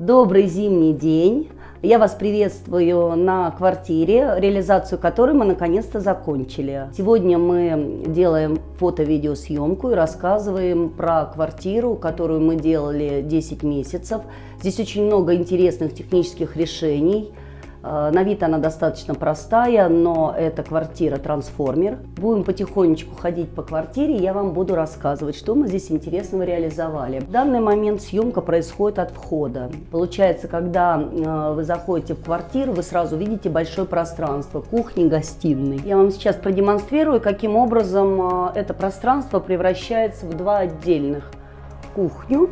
Добрый зимний день! Я вас приветствую на квартире, реализацию которой мы наконец-то закончили. Сегодня мы делаем фото-видеосъемку и рассказываем про квартиру, которую мы делали 10 месяцев. Здесь очень много интересных технических решений. На вид она достаточно простая, но это квартира-трансформер. Будем потихонечку ходить по квартире, я вам буду рассказывать, что мы здесь интересного реализовали. В данный момент съемка происходит от входа. Получается, когда вы заходите в квартиру, вы сразу видите большое пространство, кухни, гостиной. Я вам сейчас продемонстрирую, каким образом это пространство превращается в два отдельных: кухню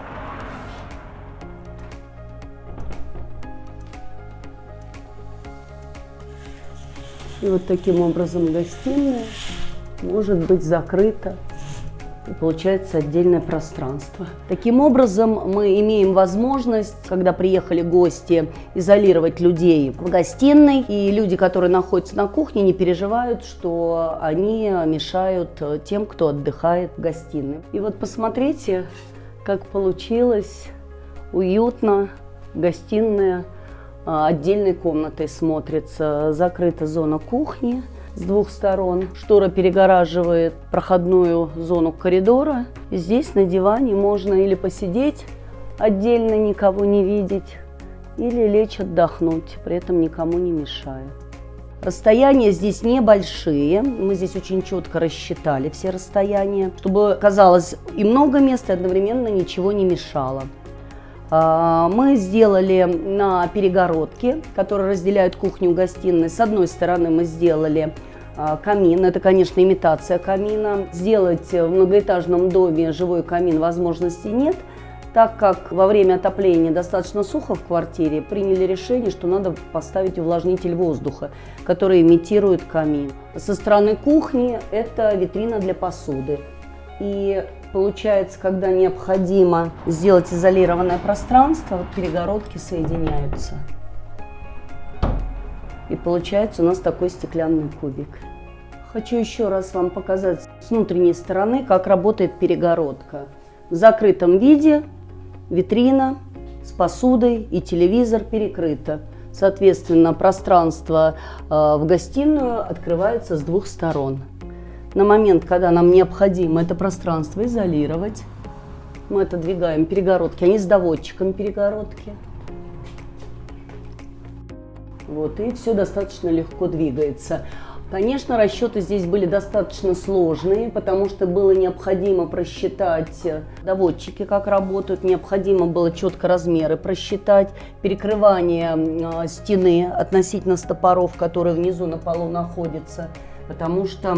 и вот таким образом гостиная может быть закрыта, и получается отдельное пространство. Таким образом мы имеем возможность, когда приехали гости, изолировать людей в гостиной, и люди, которые находятся на кухне, не переживают, что они мешают тем, кто отдыхает в гостиной. И вот посмотрите, как получилось уютно, гостиная отдельной комнатой смотрится. Закрыта зона кухни с двух сторон. Штора перегораживает проходную зону коридора. И здесь на диване можно или посидеть отдельно, никого не видеть, или лечь отдохнуть, при этом никому не мешая. Расстояния здесь небольшие, мы здесь очень четко рассчитали все расстояния, чтобы казалось и много места, и одновременно ничего не мешало. Мы сделали на перегородке, которые разделяют кухню и гостиную. С одной стороны мы сделали камин, это, конечно, имитация камина. Сделать в многоэтажном доме живой камин возможности нет, так как во время отопления достаточно сухо в квартире, приняли решение, что надо поставить увлажнитель воздуха, который имитирует камин. Со стороны кухни это витрина для посуды. И получается, когда необходимо сделать изолированное пространство, вот перегородки соединяются. И получается у нас такой стеклянный кубик. Хочу еще раз вам показать с внутренней стороны, как работает перегородка. В закрытом виде витрина с посудой и телевизор перекрыто. Соответственно, пространство в гостиную открывается с двух сторон. На момент, когда нам необходимо это пространство изолировать, мы отодвигаем перегородки, они с доводчиком перегородки. Вот, и все достаточно легко двигается. Конечно, расчеты здесь были достаточно сложные, потому что было необходимо просчитать доводчики, как работают, необходимо было четко размеры просчитать, перекрывание стены относительно стопоров, которые внизу на полу находятся, потому что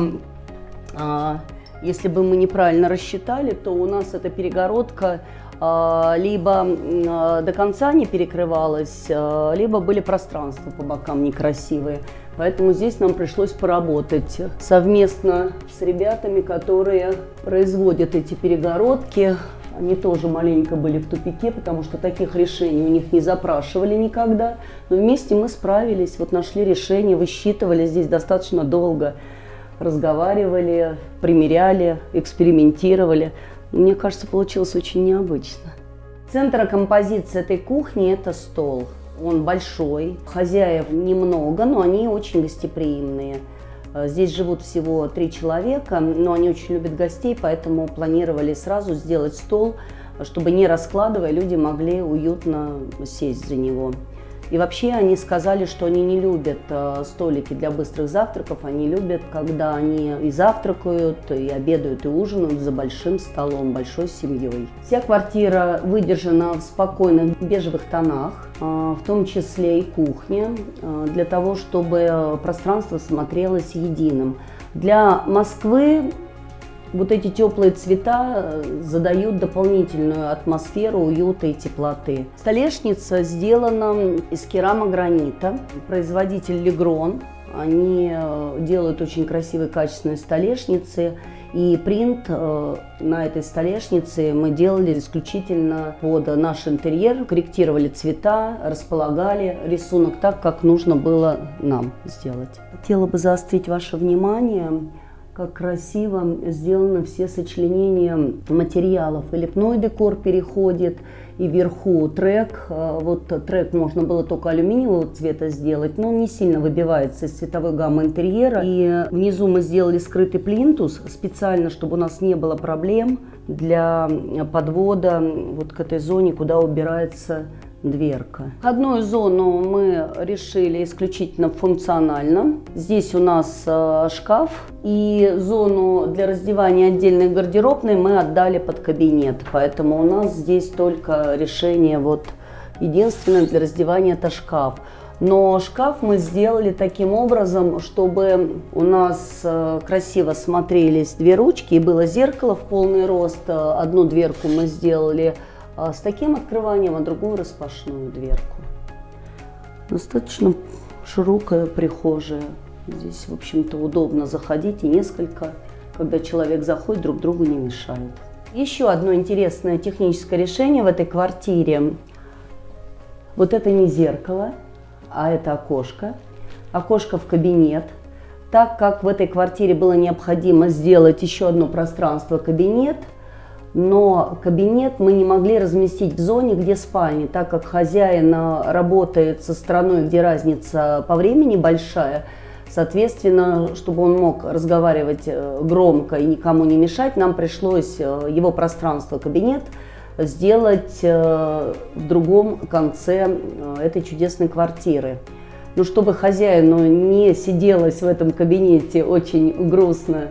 если бы мы неправильно рассчитали, то у нас эта перегородка либо до конца не перекрывалась, либо были пространства по бокам некрасивые. Поэтому здесь нам пришлось поработать совместно с ребятами, которые производят эти перегородки. Они тоже маленько были в тупике, потому что таких решений у них не запрашивали никогда. Но вместе мы справились, вот нашли решение, высчитывали здесь достаточно долго. Разговаривали, примеряли, экспериментировали. Мне кажется, получилось очень необычно. Центр композиции этой кухни – это стол. Он большой, хозяев немного, но они очень гостеприимные. Здесь живут всего 3 человека, но они очень любят гостей, поэтому планировали сразу сделать стол, чтобы, не раскладывая, люди могли уютно сесть за него. И вообще они сказали, что они не любят столики для быстрых завтраков, они любят, когда они и завтракают, и обедают, и ужинают за большим столом, большой семьей. Вся квартира выдержана в спокойных бежевых тонах, в том числе и кухня, для того, чтобы пространство смотрелось единым. Для Москвы вот эти теплые цвета задают дополнительную атмосферу уюта и теплоты. Столешница сделана из керамогранита. Производитель Легрон. Они делают очень красивые, качественные столешницы. И принт на этой столешнице мы делали исключительно под наш интерьер. Корректировали цвета, располагали рисунок так, как нужно было нам сделать. Хотела бы заострить ваше внимание как красиво сделаны все сочленения материалов. И лепной декор переходит, и вверху трек. Вот трек можно было только алюминиевого цвета сделать, но он не сильно выбивается из цветовой гаммы интерьера. И внизу мы сделали скрытый плинтус специально, чтобы у нас не было проблем для подвода вот к этой зоне, куда убирается дверка. Входную зону мы решили исключительно функционально. Здесь у нас шкаф, и зону для раздевания отдельной гардеробной мы отдали под кабинет. Поэтому у нас здесь только решение вот единственное для раздевания — это шкаф. Но шкаф мы сделали таким образом, чтобы у нас красиво смотрелись две ручки и было зеркало в полный рост. Одну дверку мы сделали с таким открыванием, а другую распашную дверку. Достаточно широкая прихожая. Здесь, в общем-то, удобно заходить, и несколько, когда человек заходит, друг другу не мешает. Еще одно интересное техническое решение в этой квартире. Вот это не зеркало, а это окошко. Окошко в кабинет. Так как в этой квартире было необходимо сделать еще одно пространство — кабинет, но кабинет мы не могли разместить в зоне, где спальни, так как хозяин работает со стороной, где разница по времени большая. Соответственно, чтобы он мог разговаривать громко и никому не мешать, нам пришлось его пространство — кабинет сделать в другом конце этой чудесной квартиры. Но чтобы хозяину не сиделось в этом кабинете очень грустно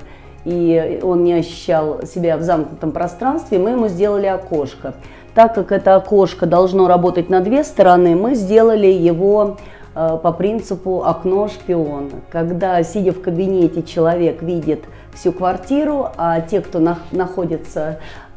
и он не ощущал себя в замкнутом пространстве, мы ему сделали окошко. Так как это окошко должно работать на две стороны, мы сделали его по принципу окно-шпион. Когда, сидя в кабинете, человек видит всю квартиру, а те, кто находится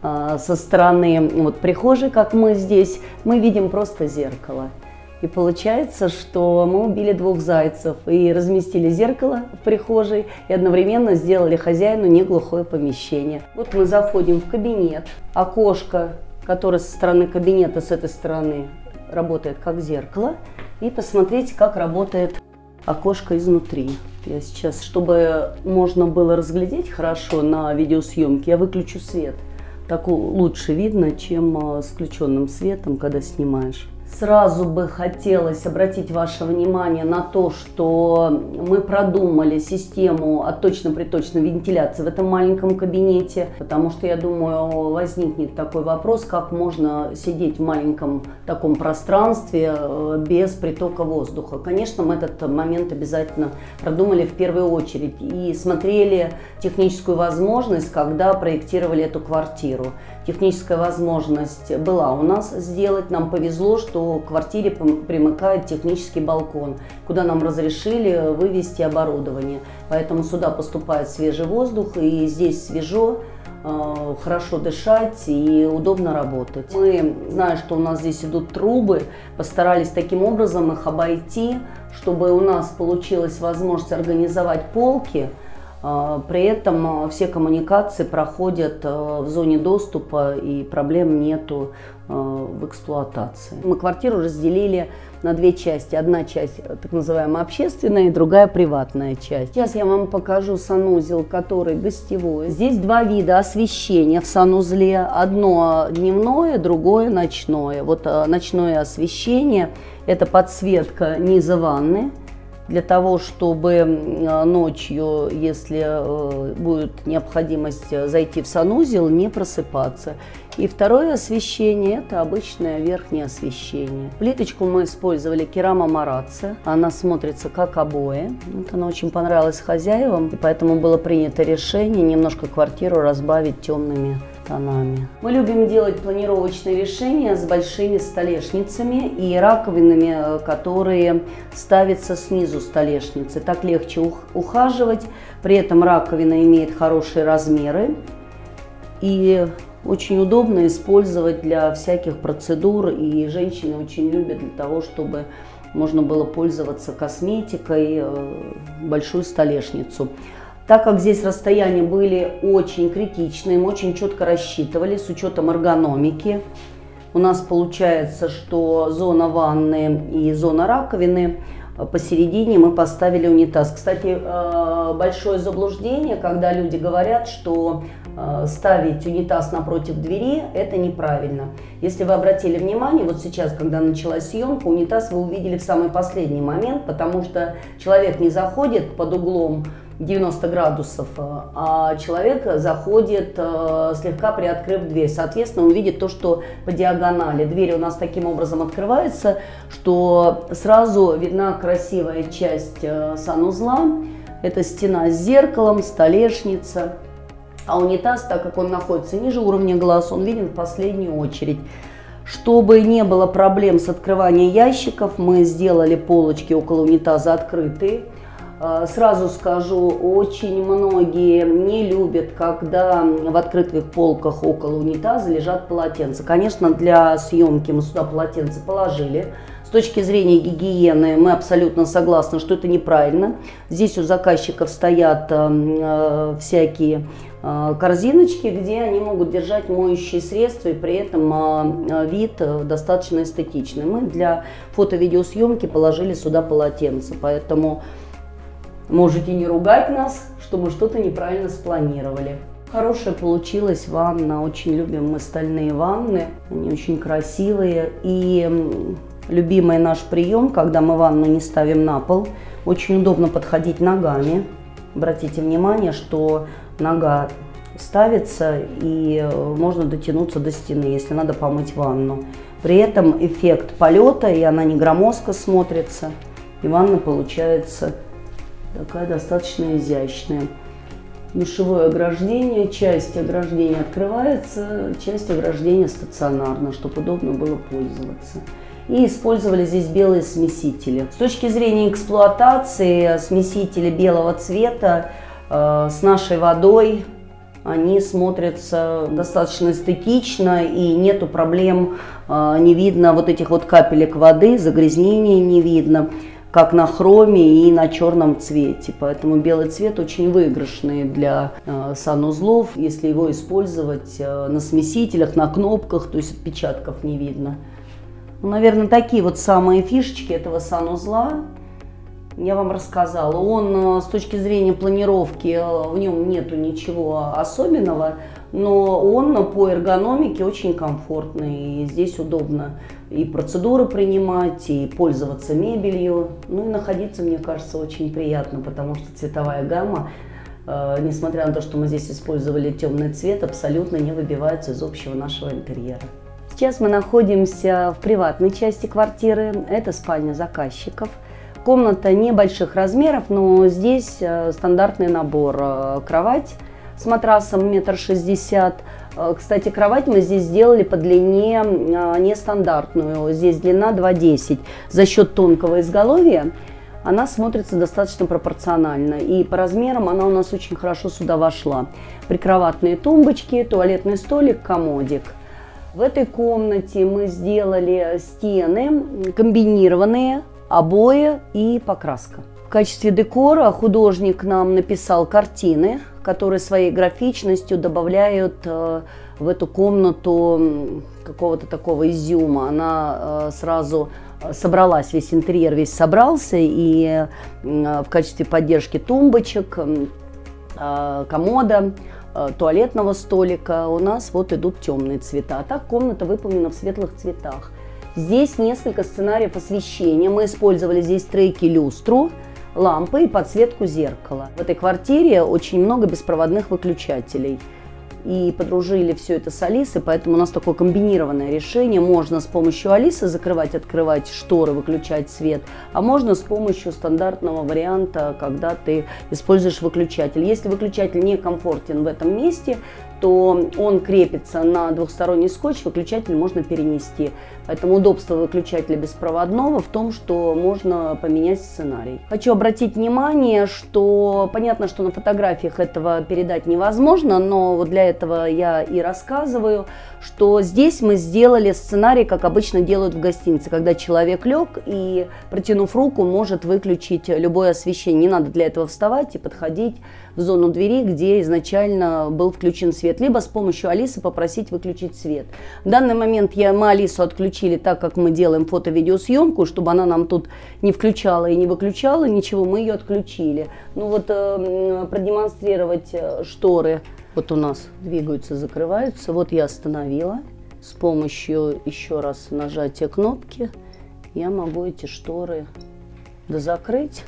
со стороны вот прихожей, как мы здесь, мы видим просто зеркало. И получается, что мы убили двух зайцев и разместили зеркало в прихожей и одновременно сделали хозяину неглухое помещение. Вот мы заходим в кабинет, окошко, которое со стороны кабинета, с этой стороны работает как зеркало, и посмотрите, как работает окошко изнутри. Я сейчас, чтобы можно было разглядеть хорошо на видеосъемке, я выключу свет. Так лучше видно, чем с включенным светом, когда снимаешь. Сразу бы хотелось обратить ваше внимание на то, что мы продумали систему отточно-приточной вентиляции в этом маленьком кабинете, потому что, я думаю, возникнет такой вопрос, как можно сидеть в маленьком таком пространстве без притока воздуха. Конечно, мы этот момент обязательно продумали в первую очередь и смотрели техническую возможность, когда проектировали эту квартиру. Техническая возможность была у нас сделать. Нам повезло, что к квартире примыкает технический балкон, куда нам разрешили вывести оборудование. Поэтому сюда поступает свежий воздух, и здесь свежо, хорошо дышать и удобно работать. Мы, зная, что у нас здесь идут трубы, постарались таким образом их обойти, чтобы у нас получилась возможность организовать полки. При этом все коммуникации проходят в зоне доступа, и проблем нету в эксплуатации. Мы квартиру разделили на две части. Одна часть так называемая общественная, и другая приватная часть. Сейчас я вам покажу санузел, который гостевой. Здесь два вида освещения в санузле. Одно дневное, другое ночное. Вот ночное освещение — это подсветка низа ванны, для того, чтобы ночью, если будет необходимость зайти в санузел, не просыпаться. И второе освещение – это обычное верхнее освещение. Плиточку мы использовали керама Марацци. Она смотрится как обои. Вот она очень понравилась хозяевам, и поэтому было принято решение немножко квартиру разбавить темными тонами. Мы любим делать планировочные решения с большими столешницами и раковинами, которые ставятся снизу столешницы. Так легче ухаживать. При этом раковина имеет хорошие размеры и очень удобно использовать для всяких процедур. И женщины очень любят для того, чтобы можно было пользоваться косметикой, большую столешницу. Так как здесь расстояния были очень критичные, мы очень четко рассчитывали с учетом эргономики. У нас получается, что зона ванны и зона раковины, посередине мы поставили унитаз. Кстати, большое заблуждение, когда люди говорят, что ставить унитаз напротив двери – это неправильно. Если вы обратили внимание, вот сейчас, когда началась съемка, унитаз вы увидели в самый последний момент, потому что человек не заходит под углом 90 градусов, а человек заходит, слегка приоткрыв дверь. Соответственно, он видит то, что по диагонали. Дверь у нас таким образом открывается, что сразу видна красивая часть санузла. Это стена с зеркалом, столешница. А унитаз, так как он находится ниже уровня глаз, он виден в последнюю очередь. Чтобы не было проблем с открыванием ящиков, мы сделали полочки около унитаза открытые. Сразу скажу, очень многие не любят, когда в открытых полках около унитаза лежат полотенца. Конечно, для съемки мы сюда полотенце положили. С точки зрения гигиены мы абсолютно согласны, что это неправильно. Здесь у заказчиков стоят всякие корзиночки, где они могут держать моющие средства, и при этом вид достаточно эстетичный. Мы для фото-видеосъемки положили сюда полотенце, поэтому можете не ругать нас, что мы что-то неправильно спланировали. Хорошая получилась ванна, очень любим мы стальные ванны, они очень красивые. И любимый наш прием, когда мы ванну не ставим на пол, очень удобно подходить ногами. Обратите внимание, что нога ставится и можно дотянуться до стены, если надо помыть ванну. При этом эффект полета, и она не громоздко смотрится, и ванна получается такая достаточно изящная. Душевое ограждение, часть ограждения открывается, часть ограждения стационарно, чтобы удобно было пользоваться. И использовали здесь белые смесители. С точки зрения эксплуатации, смесители белого цвета с нашей водой, они смотрятся достаточно эстетично, и нету проблем, не видно вот этих вот капелек воды, загрязнения не видно, как на хроме и на черном цвете. Поэтому белый цвет очень выигрышный для санузлов, если его использовать на смесителях, на кнопках, то есть отпечатков не видно. Ну, наверное, такие вот самые фишечки этого санузла я вам рассказала. Он с точки зрения планировки, в нем нету ничего особенного, но он по эргономике очень комфортный. И здесь удобно и процедуры принимать, и пользоваться мебелью. Ну и находиться, мне кажется, очень приятно, потому что цветовая гамма, несмотря на то, что мы здесь использовали темный цвет, абсолютно не выбивается из общего нашего интерьера. Сейчас мы находимся в приватной части квартиры. Это спальня заказчиков. Комната небольших размеров, но здесь стандартный набор. Кровать с матрасом 1,60 м. Кстати, кровать мы здесь сделали по длине нестандартную. Здесь длина 2,10 м. За счет тонкого изголовья она смотрится достаточно пропорционально. И по размерам она у нас очень хорошо сюда вошла. Прикроватные тумбочки, туалетный столик, комодик. В этой комнате мы сделали стены комбинированные, обои и покраска. В качестве декора художник нам написал картины, которые своей графичностью добавляют в эту комнату какого-то такого изюма. Она сразу собралась, весь интерьер весь собрался, и в качестве поддержки тумбочек, комода, туалетного столика у нас вот идут темные цвета. А так комната выполнена в светлых цветах. Здесь несколько сценариев освещения. Мы использовали здесь треки, люстру, лампы и подсветку зеркала. В этой квартире очень много беспроводных выключателей. И подружили все это с Алисой, поэтому у нас такое комбинированное решение. Можно с помощью Алисы закрывать, открывать шторы, выключать свет, а можно с помощью стандартного варианта, когда ты используешь выключатель. Если выключатель не комфортен в этом месте, то он крепится на двухсторонний скотч, выключатель можно перенести. Поэтому удобство выключателя беспроводного в том, что можно поменять сценарий. Хочу обратить внимание, что понятно, что на фотографиях этого передать невозможно, но вот для этого я и рассказываю, что здесь мы сделали сценарий, как обычно делают в гостинице, когда человек лег и, протянув руку, может выключить любое освещение. Не надо для этого вставать и подходить в зону двери, где изначально был включен свет. свет, либо с помощью Алисы попросить выключить свет. В данный момент мы Алису отключили, так как мы делаем фото-видеосъемку, чтобы она нам тут не включала и не выключала ничего, мы ее отключили. Ну вот продемонстрировать шторы. Вот у нас двигаются, закрываются. Вот я остановила. С помощью еще раз нажатия кнопки я могу эти шторы дозакрыть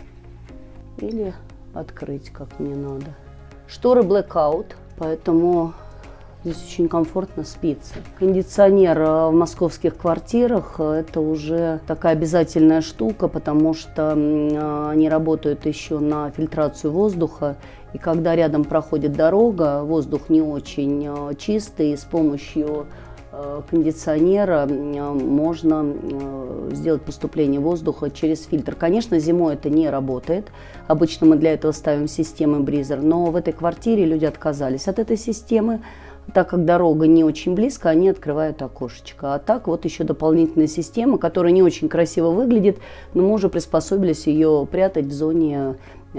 или открыть, как мне надо. Шторы blackout, поэтому здесь очень комфортно спится. Кондиционер в московских квартирах – это уже такая обязательная штука, потому что они работают еще на фильтрацию воздуха. И когда рядом проходит дорога, воздух не очень чистый, и с помощью кондиционера можно сделать поступление воздуха через фильтр. Конечно, зимой это не работает. Обычно мы для этого ставим системы Breezer, но в этой квартире люди отказались от этой системы. Так как дорога не очень близко, они открывают окошечко. А так вот еще дополнительная система, которая не очень красиво выглядит, но мы уже приспособились ее прятать в зоне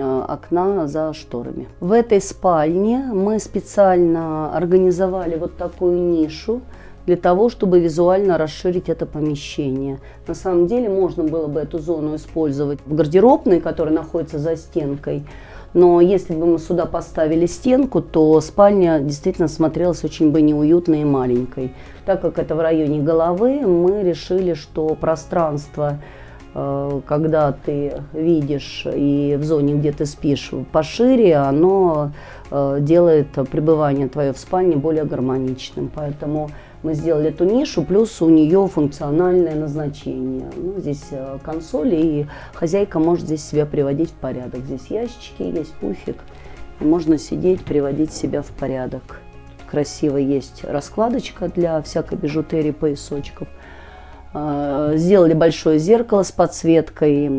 окна за шторами. В этой спальне мы специально организовали вот такую нишу для того, чтобы визуально расширить это помещение. На самом деле можно было бы эту зону использовать в гардеробной, которая находится за стенкой. Но если бы мы сюда поставили стенку, то спальня действительно смотрелась очень бы неуютной и маленькой. Так как это в районе головы, мы решили, что пространство, когда ты видишь и в зоне, где ты спишь, пошире, оно делает пребывание твое в спальне более гармоничным. Поэтому мы сделали эту нишу, плюс у нее функциональное назначение. Ну, здесь консоль, и хозяйка может здесь себя приводить в порядок. Здесь ящички, есть пуфик, и можно сидеть, приводить себя в порядок. Красиво есть раскладочка для всякой бижутерии, поясочков. Сделали большое зеркало с подсветкой.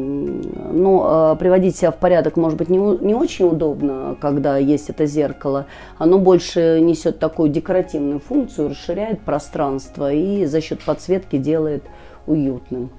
Но приводить себя в порядок может быть не очень удобно, когда есть это зеркало. Оно больше несет такую декоративную функцию, расширяет пространство и за счет подсветки делает уютным.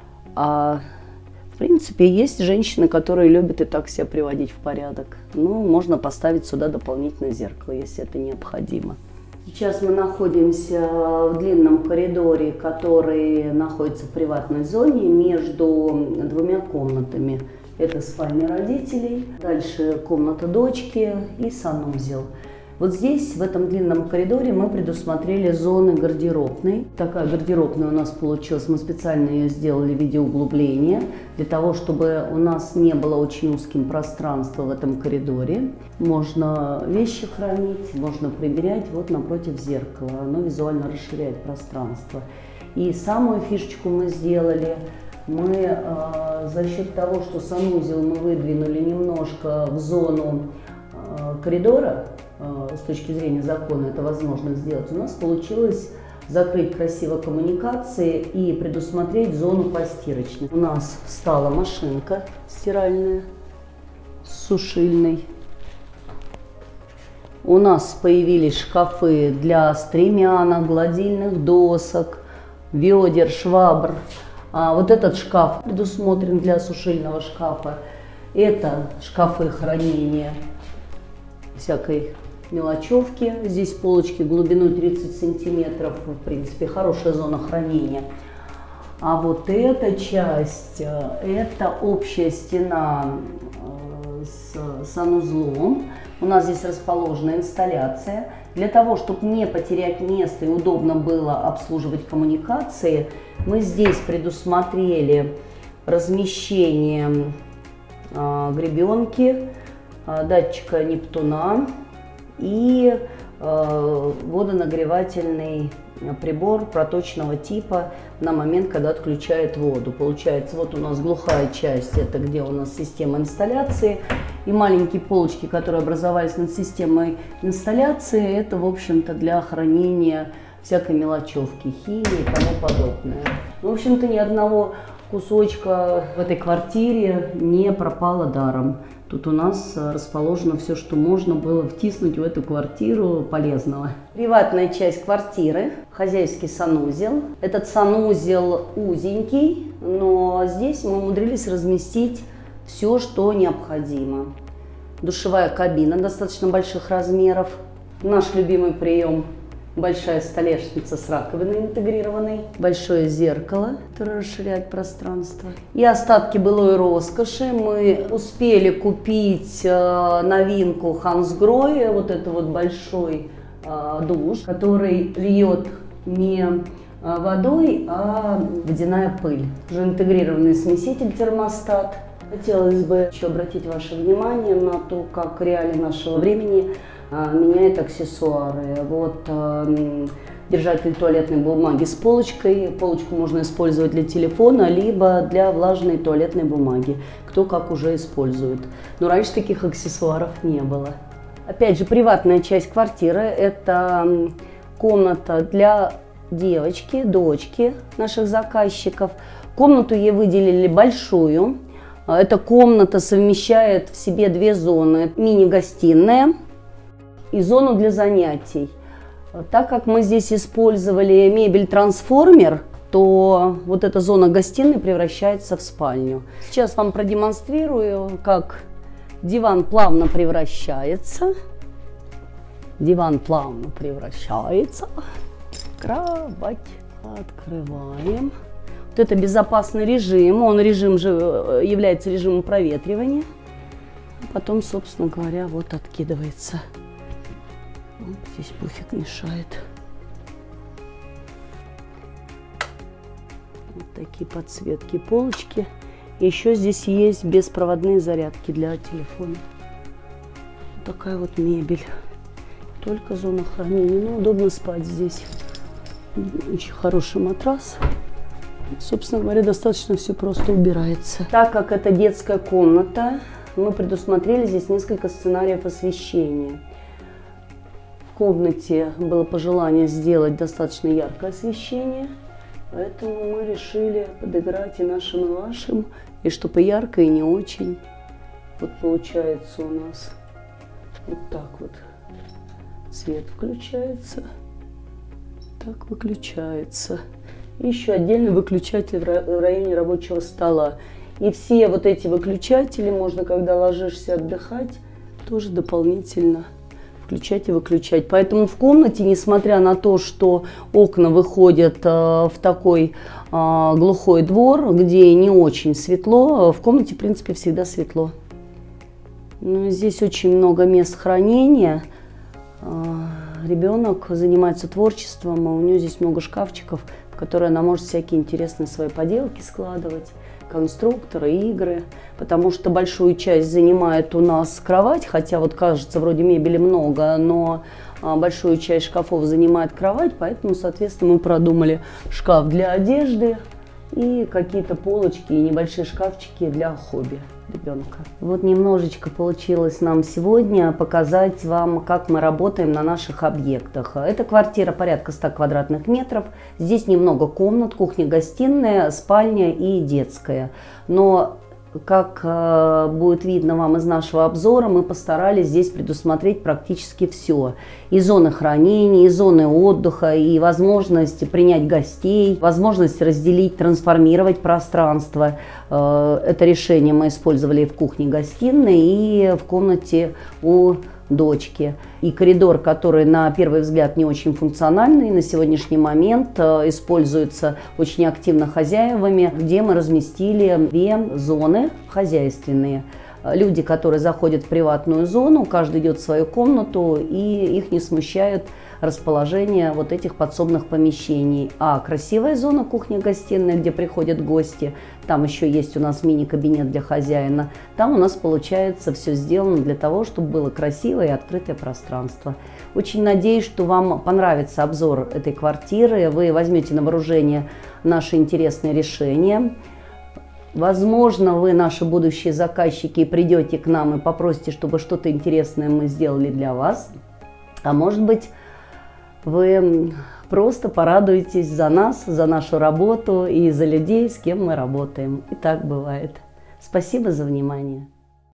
А в принципе есть женщины, которые любят и так себя приводить в порядок. Ну, можно поставить сюда дополнительное зеркало, если это необходимо. Сейчас мы находимся в длинном коридоре, который находится в приватной зоне между двумя комнатами. Это спальня родителей, дальше комната дочки и санузел. Вот здесь, в этом длинном коридоре, мы предусмотрели зоны гардеробной. Такая гардеробная у нас получилась, мы специально ее сделали в виде углубления, для того, чтобы у нас не было очень узким пространства в этом коридоре. Можно вещи хранить, можно примерять вот напротив зеркала, оно визуально расширяет пространство. И самую фишечку мы сделали. Мы за счет того, что санузел мы выдвинули немножко в зону коридора, с точки зрения закона это возможно сделать, у нас получилось закрыть красиво коммуникации и предусмотреть зону постирочной. У нас стала машинка стиральная с сушильной. У нас появились шкафы для стремянок, гладильных досок, ведер, швабр. Вот этот шкаф предусмотрен для сушильного шкафа. Это шкафы хранения всякой мелочевки. Здесь полочки глубиной 30 сантиметров, в принципе, хорошая зона хранения. А вот эта часть, это общая стена с санузлом. У нас здесь расположена инсталляция. Для того, чтобы не потерять место и удобно было обслуживать коммуникации, мы здесь предусмотрели размещение гребенки, датчика Нептуна и водонагревательный прибор проточного типа на момент, когда отключает воду. Получается, вот у нас глухая часть, это где у нас система инсталляции, и маленькие полочки, которые образовались над системой инсталляции, это, в общем-то, для хранения всякой мелочевки, химии и тому подобное. В общем-то, ни одного кусочка в этой квартире не пропало даром. Тут у нас расположено все, что можно было втиснуть в эту квартиру полезного. Приватная часть квартиры, хозяйский санузел. Этот санузел узенький, но здесь мы умудрились разместить все, что необходимо. Душевая кабина достаточно больших размеров. Наш любимый прием – большая столешница с раковиной интегрированной, большое зеркало, которое расширяет пространство. И остатки былой роскоши мы успели купить новинку Hansgrohe, вот это вот большой душ, который льет не водой, а водяная пыль. Уже интегрированный смеситель термостат. Хотелось бы еще обратить ваше внимание на то, как реалии нашего времени меняют аксессуары. Вот держатель туалетной бумаги с полочкой. Полочку можно использовать для телефона, либо для влажной туалетной бумаги. Кто как уже использует. Но раньше таких аксессуаров не было. Опять же, приватная часть квартиры – это комната для девочки, дочки наших заказчиков. Комнату ей выделили большую. Эта комната совмещает в себе две зоны. Мини-гостиная и зону для занятий. Так как мы здесь использовали мебель-трансформер, то вот эта зона гостиной превращается в спальню. Сейчас вам продемонстрирую, как диван плавно превращается. Диван плавно превращается. Кровать. Открываем. Вот это безопасный режим. Он режим же является режимом проветривания. Потом, собственно говоря, вот откидывается. Вот здесь пуфик мешает. Вот такие подсветки, полочки. Еще здесь есть беспроводные зарядки для телефона. Вот такая вот мебель. Только зона хранения. Но удобно спать здесь. Очень хороший матрас. Собственно говоря, достаточно все просто убирается. Так как это детская комната, мы предусмотрели здесь несколько сценариев освещения. В комнате было пожелание сделать достаточно яркое освещение, поэтому мы решили подыграть и нашим, и вашим, и чтобы ярко, и не очень. Вот получается у нас вот так вот. Свет включается, так выключается. И еще отдельный выключатель в районе рабочего стола. И все вот эти выключатели можно, когда ложишься отдыхать, тоже дополнительно включать и выключать. Поэтому в комнате, несмотря на то, что окна выходят в такой глухой двор, где не очень светло, в комнате, в принципе, всегда светло. Но здесь очень много мест хранения. Ребенок занимается творчеством, и у нее здесь много шкафчиков, в которые она может всякие интересные свои поделки складывать, конструкторы, игры, потому что большую часть занимает у нас кровать, хотя вот кажется, вроде мебели много, но большую часть шкафов занимает кровать, поэтому, соответственно, мы продумали шкаф для одежды и какие-то полочки и небольшие шкафчики для хобби ребенка. Вот немножечко получилось нам сегодня показать вам, как мы работаем на наших объектах. Эта квартира порядка 100 квадратных метров. Здесь немного комнат, кухня-гостиная, спальня и детская. Но, как будет видно вам из нашего обзора, мы постарались здесь предусмотреть практически все. И зоны хранения, и зоны отдыха, и возможность принять гостей, возможность разделить, трансформировать пространство. Это решение мы использовали и в кухне-гостиной, и в комнате у дочки. И коридор, который на первый взгляд не очень функциональный, на сегодняшний момент используется очень активно хозяевами, где мы разместили две зоны хозяйственные. Люди, которые заходят в приватную зону, каждый идет в свою комнату, и их не смущает расположение вот этих подсобных помещений. А красивая зона кухня-гостиная, где приходят гости, там еще есть у нас мини-кабинет для хозяина, там у нас получается все сделано для того, чтобы было красивое и открытое пространство. Очень надеюсь, что вам понравится обзор этой квартиры, вы возьмете на вооружение наши интересные решения. Возможно, вы, наши будущие заказчики, придете к нам и попросите, чтобы что-то интересное мы сделали для вас. А может быть, вы просто порадуетесь за нас, за нашу работу и за людей, с кем мы работаем. И так бывает. Спасибо за внимание.